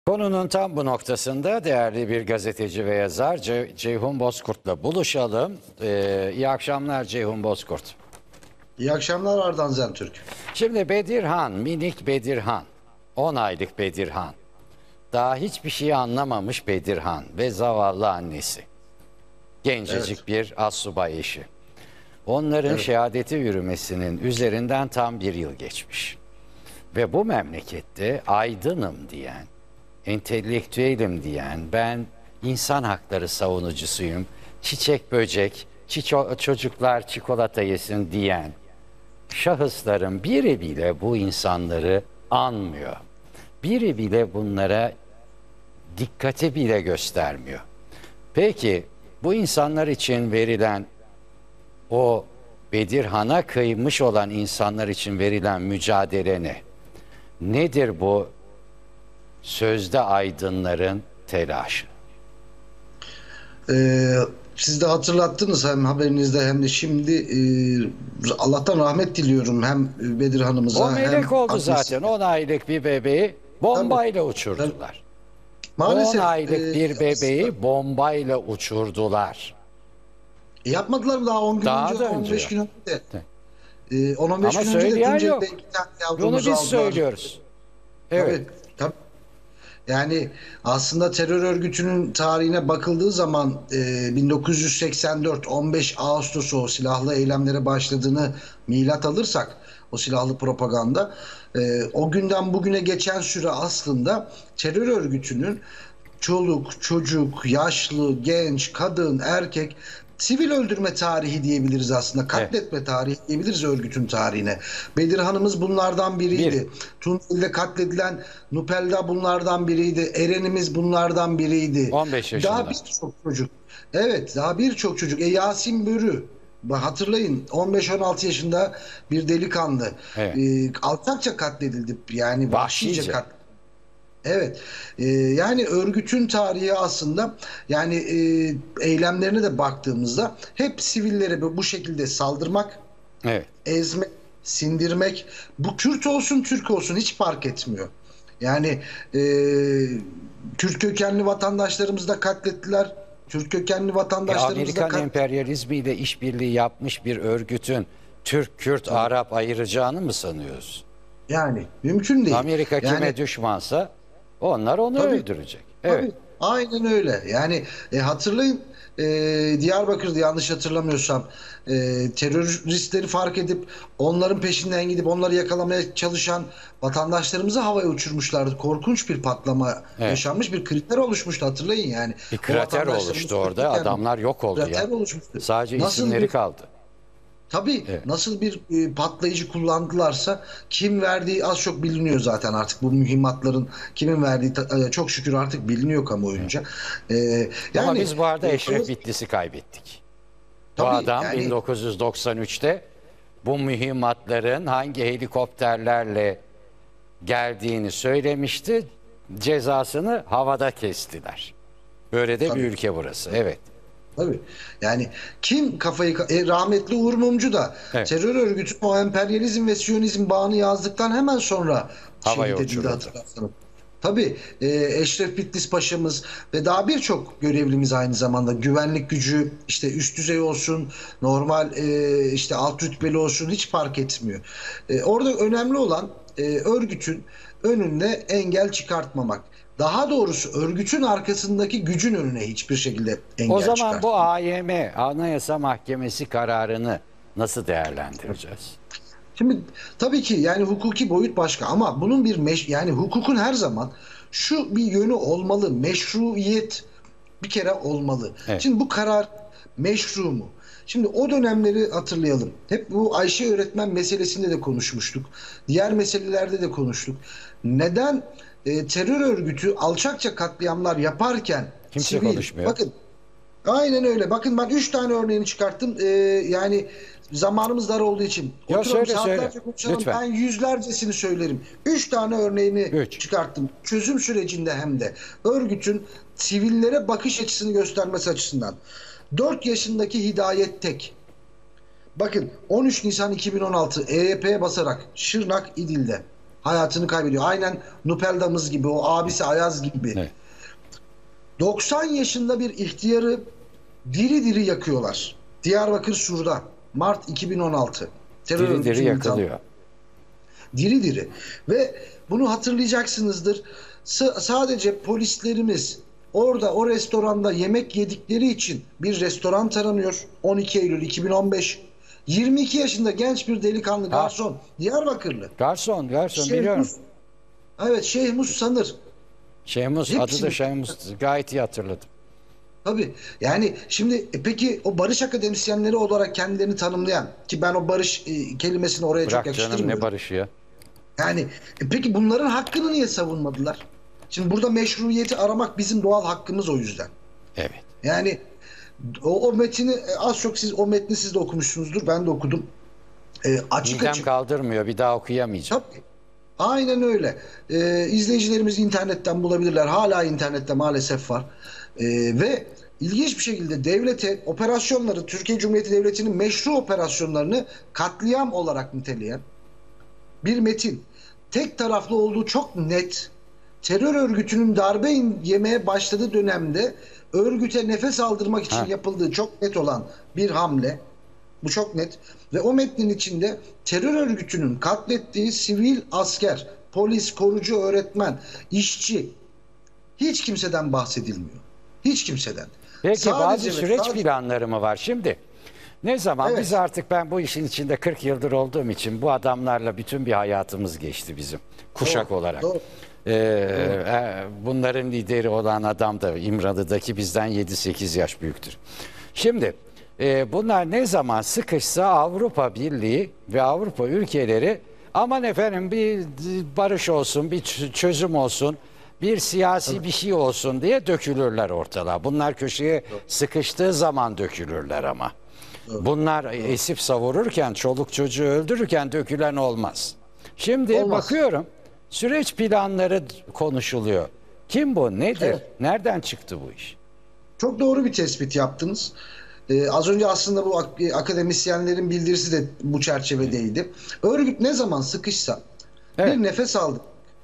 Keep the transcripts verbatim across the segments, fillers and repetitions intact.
Konunun tam bu noktasında değerli bir gazeteci ve yazar Ce- Ceyhun Bozkurt'la buluşalım. Ee, iyi akşamlar Ceyhun Bozkurt. İyi akşamlar Ardan Zentürk. Şimdi Bedirhan, minik Bedirhan, on aylık Bedirhan. Daha hiçbir şey anlamamış Bedirhan ve zavallı annesi. Gencecik Evet. bir astsubay eşi. Onların Evet. şehadeti yürümesinin üzerinden tam bir yıl geçmiş. Ve bu memlekette aydınım diyen, entelektüelim diyen, ben insan hakları savunucusuyum, çiçek böcek, çiço- çocuklar çikolata yesin diyen şahısların biri bile bu insanları anmıyor. Biri bile bunlara dikkati bile göstermiyor. Peki bu insanlar için verilen o Bedirhan'a kıymış olan insanlar için verilen mücadele ne? Nedir bu sözde aydınların telaşı? Ee, siz de hatırlattınız hem haberinizde hem de şimdi e, Allah'tan rahmet diliyorum hem Bedirhan'ımıza O hem melek oldu annesine. zaten. on aylık bir bebeği bombayla uçurdular. Maalesef on aylık e, bir aslında bebeği bombayla uçurdular. yapmadılar mı daha on gün Daha önce, da on önce beş gün önce de. Evet. E, on on beş Ama gün önce de söyleyen Tunceli'de yok. iki tane Bunu yavrumuzu biz aldılar. söylüyoruz. Evet. Tabii, tabii. Yani aslında terör örgütünün tarihine bakıldığı zaman e, bin dokuz yüz seksen dört on beş Ağustos'u o silahlı eylemlere başladığını milat alırsak o silahlı propaganda e, o günden bugüne geçen süre aslında terör örgütünün çoluk, çocuk, yaşlı, genç, kadın, erkek sivil öldürme tarihi diyebiliriz aslında. Katletme tarihi diyebiliriz örgütün tarihine. Bedirhan'ımız bunlardan biriydi. Tunceli'de katledilen Nupelda bunlardan biriydi. Eren'imiz bunlardan biriydi. on beş yaşında. Daha birçok çocuk. Evet, daha birçok çocuk. E Yasin Börü. Hatırlayın on beş on altı yaşında bir delikanlı. Evet. E, alçakça katledildi. Yani vahşice Vahşice. katledildi. Evet, e, yani örgütün tarihi aslında yani e, eylemlerine de baktığımızda hep sivillere bu bu şekilde saldırmak, Evet. ezmek, sindirmek, bu Kürt olsun Türk olsun hiç fark etmiyor. Yani e, Kürt kökenli vatandaşlarımızı da katlettiler. Türk kökenli E, vatandaşlarımızı da Amerikan katlettiler. emperyalizmiyle işbirliği yapmış bir örgütün Türk, Kürt, Arap ayıracağını mı sanıyoruz? Yani mümkün değil. Amerika kime Yani düşmansa onlar onu tabii, öldürecek. Evet. tabii, aynen öyle. Yani e, hatırlayın e, Diyarbakır'da yanlış hatırlamıyorsam e, teröristleri fark edip onların peşinden gidip onları yakalamaya çalışan vatandaşlarımızı havaya uçurmuşlardı. Korkunç bir patlama Evet. yaşanmış, bir kriter oluşmuştu hatırlayın yani. Bir O krater vatandaşlarımız oluştu orada. ölürken Adamlar yok oldu krater ya. oluşmuştu. Sadece Nasıl isimleri bir kaldı. Tabii Evet. nasıl bir e, patlayıcı kullandılarsa kim verdiği az çok biliniyor zaten artık bu mühimmatların kimin verdiği ta- e, çok şükür artık biliniyor kamuoyunca. E, Ama yani biz bu arada e, Eşref ağır- Bitlis'i kaybettik. Bu tabii adam yani bin dokuz yüz doksan üçte bu mühimmatların hangi helikopterlerle geldiğini söylemişti. Cezasını havada kestiler. Böyle de bir tabii, ülke burası. Evet. tabii. Yani kim kafayı e, rahmetli Uğur Mumcu da Evet. terör örgütü o emperyalizm ve Siyonizm bağını yazdıktan hemen sonra Havaya şehit edildi uçuruldu. hatırlarsanız. Tabii e, Eşref Bitlis Paşa'mız ve daha birçok görevlimiz aynı zamanda güvenlik gücü işte üst düzey olsun normal e, işte alt rütbeli olsun hiç fark etmiyor. E, orada önemli olan e, örgütün önüne engel çıkartmamak. Daha doğrusu örgütün arkasındaki gücün önüne hiçbir şekilde engel O zaman çıkartmamak. bu A Y M, Anayasa Mahkemesi kararını nasıl değerlendireceğiz? Şimdi tabii ki yani hukuki boyut başka ama bunun bir meş yani hukukun her zaman şu bir yönü olmalı. Meşruiyet bir kere olmalı. Evet. Şimdi bu karar meşru mu? Şimdi o dönemleri hatırlayalım. Hep bu Ayşe öğretmen meselesinde de konuşmuştuk. Diğer meselelerde de konuştuk. Neden e, terör örgütü alçakça katliamlar yaparken Kimse sivil, konuşmuyor. bakın aynen öyle. Bakın ben üç tane örneğini çıkarttım. Ee, yani zamanımız dar olduğu için. Ya Oturalım söyle, saatlerce söyle. konuşalım. Lütfen. Ben yüzlercesini söylerim. Üç tane örneğini Üç. çıkarttım. Çözüm sürecinde hem de. Örgütün sivillere bakış açısını göstermesi açısından. Dört yaşındaki Hidayet Tek. Bakın on üç Nisan iki bin on altı E Y P'ye basarak Şırnak İdil'de hayatını kaybediyor. Aynen Nupeldamız gibi, o abisi Ayaz gibi. Evet. doksan yaşında bir ihtiyarı diri diri yakıyorlar. Diyarbakır Sur'da Mart iki bin on altı. Terör Diri diri örgütünün yakılıyor. Diri diri. Ve bunu hatırlayacaksınızdır. S- sadece polislerimiz orada o restoranda yemek yedikleri için bir restoran taranıyor. on iki Eylül iki bin on beş. yirmi iki yaşında genç bir delikanlı garson. Diyarbakırlı. Garson, garson Şeyh biliyorum. Mus- Evet, Şeyh Mus Sanır. Şeymus, adı da Hepsini- Şeymus. Gayet iyi hatırladım. Tabii. Yani şimdi e, peki o barış akademisyenleri olarak kendilerini tanımlayan, ki ben o barış e, kelimesini oraya çok Bırak canım, yakıştırmıyorum. ne barışı ya. Yani e, peki bunların hakkını niye savunmadılar? Şimdi burada meşruiyeti aramak bizim doğal hakkımız o yüzden. Evet. Yani o, o metini e, az çok siz o metni siz de okumuşsunuzdur. Ben de okudum. E, açık Midem açık. kaldırmıyor, bir daha okuyamayacağım. Tabii. Aynen öyle. E, izleyicilerimiz internetten bulabilirler. Hala internette maalesef var. E, ve ilginç bir şekilde devlete operasyonları, Türkiye Cumhuriyeti Devleti'nin meşru operasyonlarını katliam olarak niteleyen bir metin. Tek taraflı olduğu çok net. Terör örgütünün darbe yemeye başladığı dönemde örgüte nefes aldırmak için Ha. yapıldığı çok net olan bir hamle. Bu çok net. Ve o metnin içinde terör örgütünün katlettiği sivil asker, polis, korucu, öğretmen, işçi, hiç kimseden bahsedilmiyor. Hiç kimseden. Peki Sadece bazı ve süreç sadece- planları mı var şimdi? Ne zaman Evet. biz artık, ben bu işin içinde kırk yıldır olduğum için bu adamlarla bütün bir hayatımız geçti bizim kuşak Doğru, olarak. doğru. Ee, e, bunların lideri olan adam da İmralı'daki bizden yedi sekiz yaş büyüktür. Şimdi e, bunlar ne zaman sıkışsa Avrupa Birliği ve Avrupa ülkeleri, aman efendim bir barış olsun, bir ç- çözüm olsun, bir siyasi bir şey olsun diye dökülürler ortalığa. Bunlar köşeye sıkıştığı zaman dökülürler ama. Bunlar esip savururken, çoluk çocuğu öldürürken dökülen olmaz. Şimdi Olmaz. bakıyorum, süreç planları konuşuluyor. Kim bu? Nedir? Evet. Nereden çıktı bu iş? Çok doğru bir tespit yaptınız. Ee, az önce aslında bu ak- akademisyenlerin bildirisi de bu çerçevedeydi. Örgüt ne zaman sıkışsa Evet. bir nefes aldı.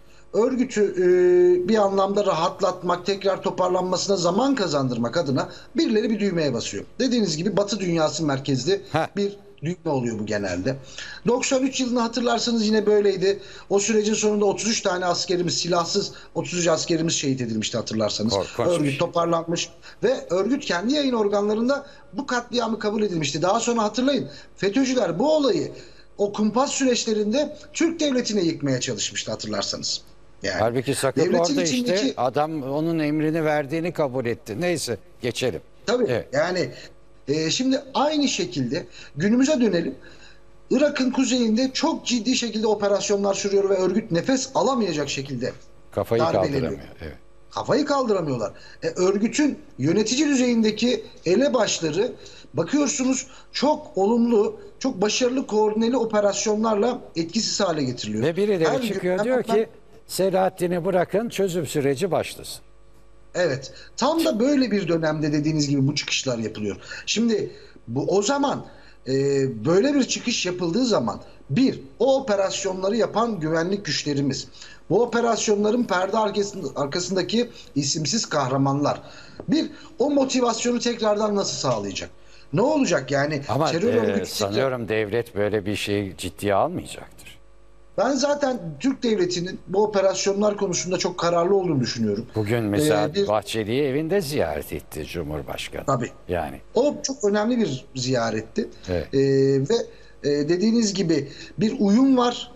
Örgütü e, bir anlamda rahatlatmak, tekrar toparlanmasına zaman kazandırmak adına birileri bir düğmeye basıyor. Dediğiniz gibi Batı dünyası merkezli Heh. bir düğme oluyor bu genelde. doksan üç yılını hatırlarsanız yine böyleydi. O sürecin sonunda otuz üç tane askerimiz, silahsız otuz üç askerimiz şehit edilmişti hatırlarsanız. Korkunç bir Örgüt şey. toparlanmış ve örgüt kendi yayın organlarında bu katliamı kabul edilmişti. Daha sonra hatırlayın, FETÖ'cüler bu olayı o kumpas süreçlerinde Türk devletine yıkmaya çalışmıştı hatırlarsanız. Yani Halbuki sakın devletin orada içindeki- işte adam onun emrini verdiğini kabul etti. Neyse, geçelim. Tabii. Evet. Yani e, şimdi aynı şekilde günümüze dönelim. Irak'ın kuzeyinde çok ciddi şekilde operasyonlar sürüyor ve örgüt nefes alamayacak şekilde Kafayı darbeleniyor. kaldıramıyor. Evet. Kafayı kaldıramıyorlar. E, örgütün yönetici düzeyindeki elebaşları bakıyorsunuz çok olumlu, çok başarılı koordineli operasyonlarla etkisiz hale getiriliyor. Ve birileri Her gün çıkıyor hemen diyor hemen- ki Selahattin'i bırakın, çözüm süreci başlasın. Evet. Tam da böyle bir dönemde dediğiniz gibi bu çıkışlar yapılıyor. Şimdi bu o zaman e, böyle bir çıkış yapıldığı zaman bir, o operasyonları yapan güvenlik güçlerimiz, bu operasyonların perde arkasında, arkasındaki isimsiz kahramanlar, bir, o motivasyonu tekrardan nasıl sağlayacak? Ne olacak yani? Ama terör e, örgütü sanıyorum devlet böyle bir şeyi ciddiye almayacaktır. Ben zaten Türk devletinin bu operasyonlar konusunda çok kararlı olduğunu düşünüyorum. Bugün mesela Ee, bir- Bahçeli'yi evinde ziyaret etti Cumhurbaşkanı. Tabii. Yani O çok önemli bir ziyaretti. Evet. Ee, ve e, dediğiniz gibi bir uyum var.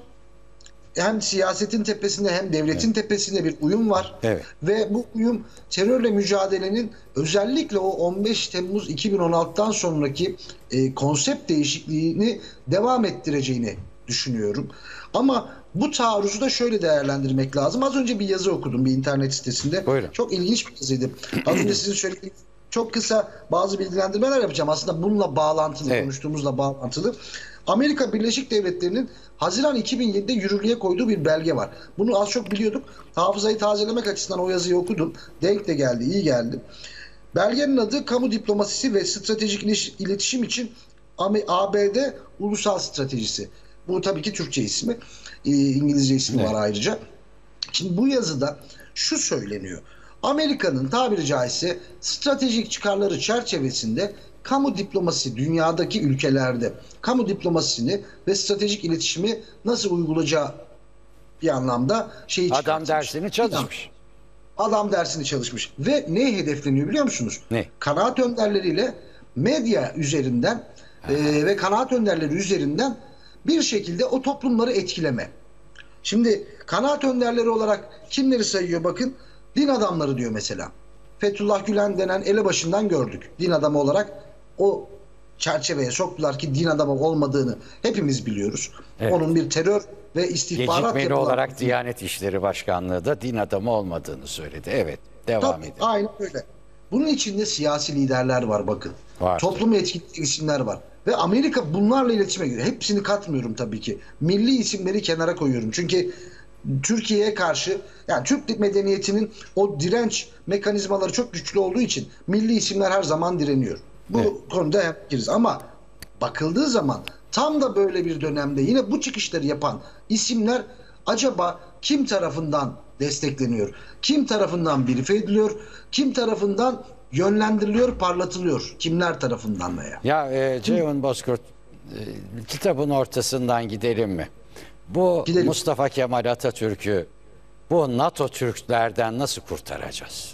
Hem siyasetin tepesinde hem devletin tepesinde bir uyum var. Evet. Ve bu uyum terörle mücadelenin özellikle o on beş Temmuz iki bin on altıdan sonraki e, konsept değişikliğini devam ettireceğini düşünüyorum. Ama bu taarruzu da şöyle değerlendirmek lazım. Az önce bir yazı okudum bir internet sitesinde. Buyurun. Çok ilginç bir yazıydı. Az önce sizin söylediğiniz çok kısa bazı bilgilendirmeler yapacağım. Aslında bununla bağlantılı, Evet. konuştuğumuzla bağlantılı. Amerika Birleşik Devletleri'nin Haziran iki bin yedide yürürlüğe koyduğu bir belge var. Bunu az çok biliyorduk. Hafızayı tazelemek açısından o yazıyı okudum. Denk de geldi, iyi geldi. Belgenin adı Kamu Diplomasisi ve Stratejik İliş- İletişim için A B D Ulusal Stratejisi. Bu tabii ki Türkçe ismi. Ee, İngilizce ismi Evet. var ayrıca. Şimdi bu yazıda şu söyleniyor. Amerika'nın tabiri caizse stratejik çıkarları çerçevesinde kamu diplomasi dünyadaki ülkelerde kamu diplomasisini ve stratejik iletişimi nasıl uygulayacağı bir anlamda şeyi Adam çıkartmış. dersini çalışmış. Adam dersini çalışmış. Ve ne hedefleniyor biliyor musunuz? Ne? Kanaat önderleriyle medya üzerinden e, ve kanaat önderleri üzerinden bir şekilde o toplumları etkileme. Şimdi kanaat önderleri olarak kimleri sayıyor bakın? Din adamları diyor mesela. Fethullah Gülen denen elebaşından gördük. Din adamı olarak o çerçeveye soktular ki din adamı olmadığını hepimiz biliyoruz. Evet. Onun bir terör ve istihbarat Gecikmeli yapılan- olarak Diyanet İşleri Başkanlığı da din adamı olmadığını söyledi. Evet, devam Tabii, edelim. aynen öyle. Bunun içinde siyasi liderler var bakın. Var. Toplumu etkileyecek isimler var. Ve Amerika bunlarla iletişime giriyor. Hepsini katmıyorum tabii ki. Milli isimleri kenara koyuyorum. Çünkü Türkiye'ye karşı yani Türk medeniyetinin o direnç mekanizmaları çok güçlü olduğu için milli isimler her zaman direniyor. Bu Evet. konuda hemfikiriz ama bakıldığı zaman tam da böyle bir dönemde yine bu çıkışları yapan isimler acaba kim tarafından destekleniyor? Kim tarafından brief ediliyor? Kim tarafından yönlendiriliyor, parlatılıyor? Kimler tarafından veya? Ya e, Ceyhun Bozkurt, e, kitabın ortasından gidelim mi? Bu Gidelim. Mustafa Kemal Atatürk'ü bu NATO Türklerden nasıl kurtaracağız?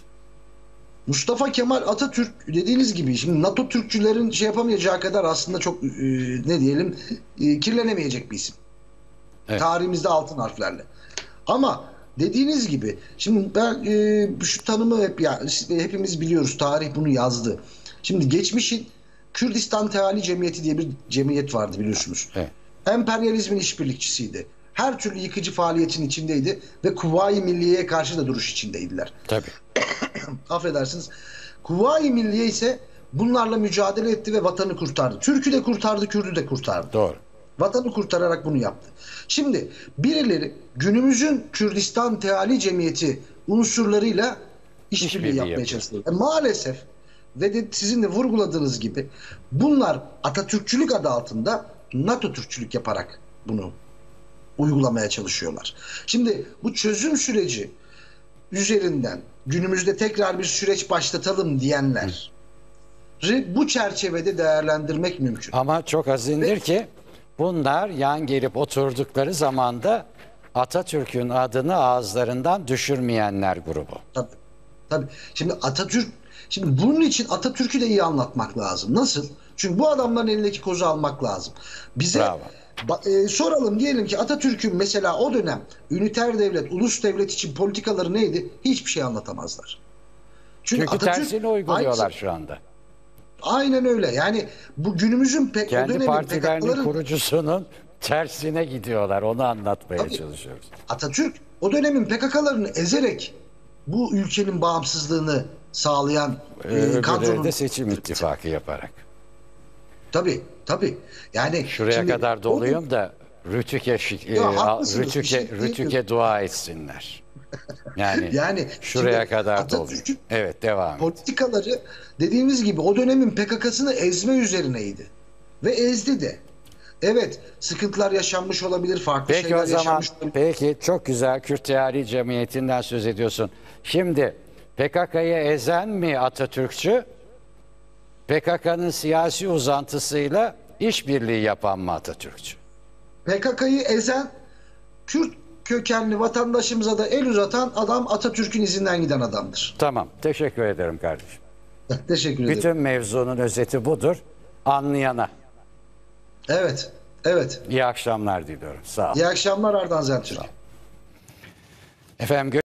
Mustafa Kemal Atatürk dediğiniz gibi şimdi NATO Türkçülerin şey yapamayacağı kadar aslında çok e, ne diyelim e, kirlenemeyecek bir isim. Evet. Tarihimizde altın harflerle. Ama dediğiniz gibi şimdi ben e, şu tanımı hep ya işte hepimiz biliyoruz. Tarih bunu yazdı. Şimdi geçmişin Kürdistan Teali Cemiyeti diye bir cemiyet vardı biliyorsunuz. Evet. Emperyalizmin işbirlikçisiydi. Her türlü yıkıcı faaliyetin içindeydi ve Kuvayi Milliye'ye karşı da duruş içindeydiler. Tabii. Affedersiniz. Kuvayi Milliye ise bunlarla mücadele etti ve vatanı kurtardı. Türk'ü de kurtardı, Kürt'ü de kurtardı. Doğru. Vatanı kurtararak bunu yaptı. Şimdi birileri günümüzün Kürdistan Teali Cemiyeti unsurlarıyla işbirliği İşbirliği yapmaya yapıyor. çalışıyor. E, maalesef ve de sizin de vurguladığınız gibi bunlar Atatürkçülük adı altında NATO Türkçülük yaparak bunu uygulamaya çalışıyorlar. Şimdi bu çözüm süreci üzerinden günümüzde tekrar bir süreç başlatalım diyenler bu çerçevede değerlendirmek mümkün. Ama çok azindir ki bunlar yan gelip oturdukları zamanda Atatürk'ün adını ağızlarından düşürmeyenler grubu. Tabii. Tabii. Şimdi Atatürk, şimdi bunun için Atatürk'ü de iyi anlatmak lazım. Nasıl? Çünkü bu adamların elindeki kozu almak lazım. Bize Bravo. ba- e, soralım diyelim ki Atatürk'ün mesela o dönem üniter devlet, ulus devlet için politikaları neydi? Hiçbir şey anlatamazlar. Çünkü tersini uyguluyorlar şu anda. Aynen öyle. Yani bu günümüzün pek o Kendi dönemin partilerinin P K K'ların kurucusunun tersine gidiyorlar. Onu anlatmaya Tabii. çalışıyoruz. Atatürk o dönemin P K K'larını ezerek bu ülkenin bağımsızlığını sağlayan Ee, e, Öbürleri kadronun de seçim ittifakı yaparak. tabii tabii. Yani Şuraya şimdi kadar o- doluyum da Rütük'e şi- Ya, e, haklısınız, bir Rütük'e şey diyemiyorum. Rütük'e dua etsinler. Yani, Yani şuraya şimdi kadar doluyum. Atatürk'ün Evet, devam et. politikaları dediğimiz gibi o dönemin P K K'sını ezme üzerineydi. Ve ezdi de. Evet, sıkıntılar yaşanmış olabilir, farklı Peki şeyler o zaman, yaşanmış olabilir. peki çok güzel Kürt Teali Cemiyeti'nden söz ediyorsun. Şimdi P K K'yı ezen mi Atatürkçü? P K K'nın siyasi uzantısıyla işbirliği yapan mı Atatürkçü? P K K'yı ezen Kürt kökenli vatandaşımıza da el uzatan adam Atatürk'ün izinden giden adamdır. Tamam, teşekkür ederim kardeşim. Teşekkür ederim. Bütün mevzunun özeti budur. Anlayana. Evet, evet. İyi akşamlar diliyorum. Sağ ol. İyi akşamlar Ardan Zentürk. Efendim